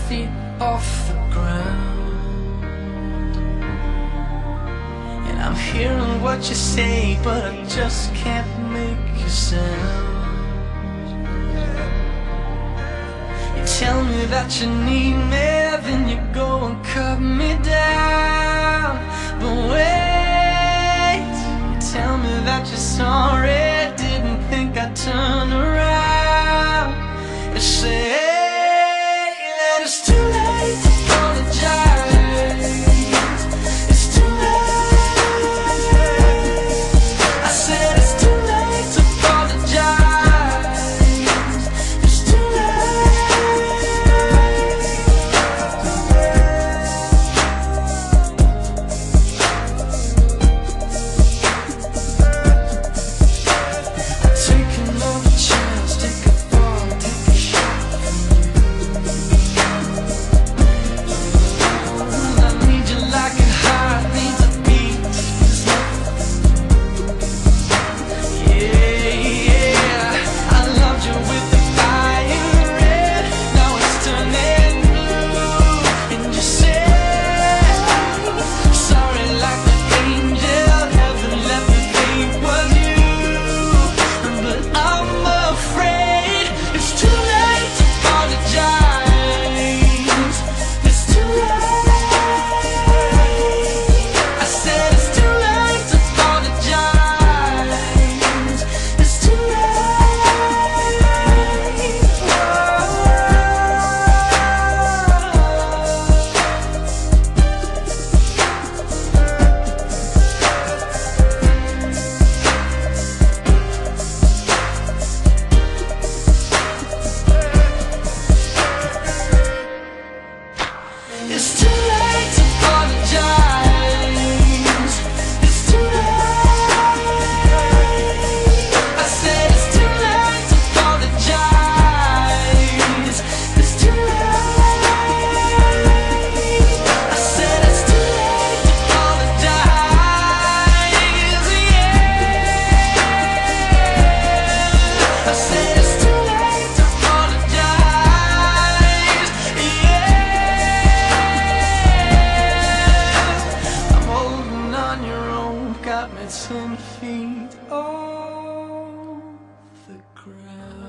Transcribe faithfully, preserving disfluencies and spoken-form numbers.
feet off the ground. And I'm hearing what you say, but I just can't make a sound. You tell me that you need me, then you go and cut me down. But wait, you tell me that you're sorry, didn't think I'd turn around. You say that it's too late to apologize. It's too late. I said it's too late to apologize. It's too taking all the chance, take a fall, take a shot from you. I need you like a heart needs a beat. Yeah, yeah. I loved you with the fire red, now it's turning blue. And you say sorry like the angel, heaven let me think was you. But I'm afraid it's too late to apologize. It's too late. I said it's too late to apologize. It's too late. It's too late to apologize. It's too late. I said it's too late to apologize. It's too late. I said it's too late to apologize. Yeah. I said it's too late to apologize. Yeah. I'm holding on your rope, got me ten feet off the ground.